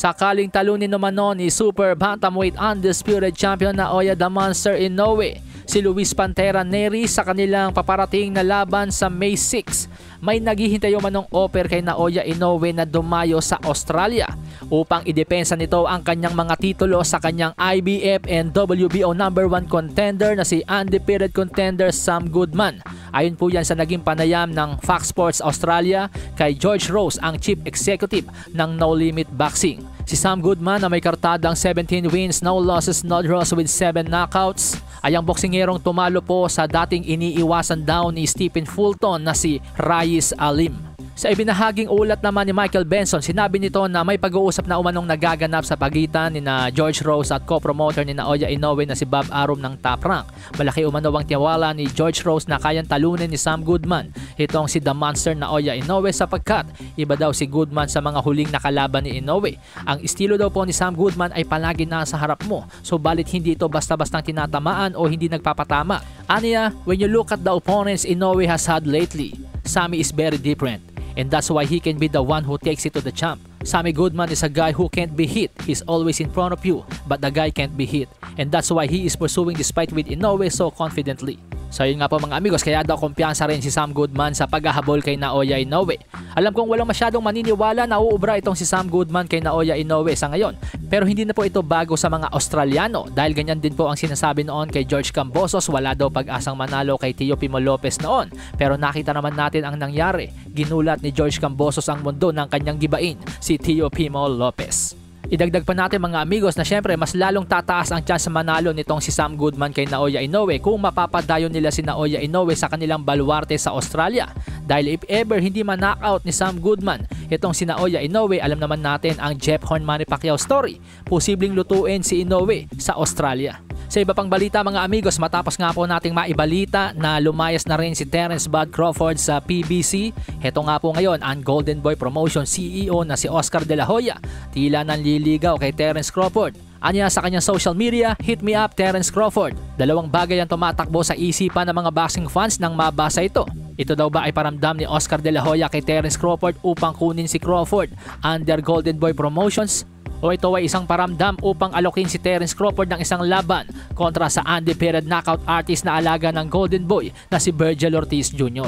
Sakaling talunin naman ni Super Bantamweight Undisputed Champion Naoya the Monster Inoue si Luis Pantera Neri sa kanilang paparating na laban sa May 6. May naghihintay manong offer kay Naoya Inoue na dumayo sa Australia upang idepensa nito ang kanyang mga titulo sa kanyang IBF and WBO #1 contender na si undefeated contender Sam Goodman. Ayon po yan sa naging panayam ng Fox Sports Australia kay George Rose, ang Chief Executive ng No Limit Boxing. Si Sam Goodman na may kartadang 17 wins, no losses, no draws with 7 knockouts ay ang boksingerong tumalo po sa dating iniiwasan daw ni Stephen Fulton na si Raiz Alim. Sa ibinahaging ulat naman ni Michael Benson, sinabi nito na may pag-uusap na umanong nagaganap sa pagitan ni na George Rose at co-promoter ni Naoya Inoue na si Bob Arum ng Top Rank. Malaki umano ang tiwala ni George Rose na kayang talunin ni Sam Goodman itong si The Monster Naoya Inoue sapagkat iba daw si Goodman sa mga huling nakalaban ni Inoue. Ang estilo daw po ni Sam Goodman ay palagi nasa harap mo, so balit hindi ito basta-bastang tinatamaan o hindi nagpapatama. Aniya, when you look at the opponents Inoue has had lately, Sammy is very different. And that's why he can be the one who takes it to the champ. Sammy Goodman is a guy who can't be hit. He's always in front of you, but the guy can't be hit. And that's why he is pursuing this fight with Inoue so confidently. So yun nga po mga amigos, kaya daw kumpiyansa rin si Sam Goodman sa paghahabol kay Naoya Inoue. Alam kong walang masyadong maniniwala na uubra itong si Sam Goodman kay Naoya Inoue sa ngayon. Pero hindi na po ito bago sa mga Australiano dahil ganyan din po ang sinasabi noon kay George Kambosos, wala daw pag-asang manalo kay Teofimo Lopez noon. Pero nakita naman natin ang nangyari. Ginulat ni George Kambosos ang mundo ng kanyang gibain, si Teofimo Lopez. Idagdag pa natin mga amigos na syempre mas lalong tataas ang chance manalo nitong si Sam Goodman kay Naoya Inoue kung mapapadayon nila si Naoya Inoue sa kanilang baluarte sa Australia. Dahil if ever hindi man-knockout ni Sam Goodman itong si Naoya Inoue, alam naman natin ang Jeff Horn Manny Pacquiao story. Posibleng lutuin si Inoue sa Australia. Sa iba pang balita mga amigos, matapos nga po nating maibalita na lumayas na rin si Terence Bud Crawford sa PBC, heto nga po ngayon ang Golden Boy Promotion CEO na si Oscar De La Hoya tila nanliligaw kay Terence Crawford. Anya sa kanyang social media, hit me up Terence Crawford. Dalawang bagay ang tumatakbo sa isipan ng mga boxing fans nang mabasa ito. Ito daw ba ay paramdam ni Oscar De La Hoya kay Terence Crawford upang kunin si Crawford under Golden Boy Promotions? O ito ay isang paramdam upang alokin si Terence Crawford ng isang laban kontra sa undefeated knockout artist na alaga ng Golden Boy na si Virgil Ortiz Jr.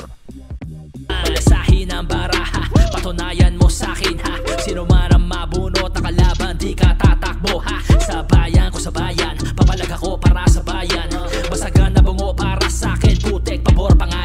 Malasahin ang baraha, patunayan mo sa akin ha. Sino man ang mabunot na kalaban, di ka tatakbo ha. Sa bayan ko sa bayan, papalag ako para sa bayan. Basagan na bungo para sa akin, putek pabor pang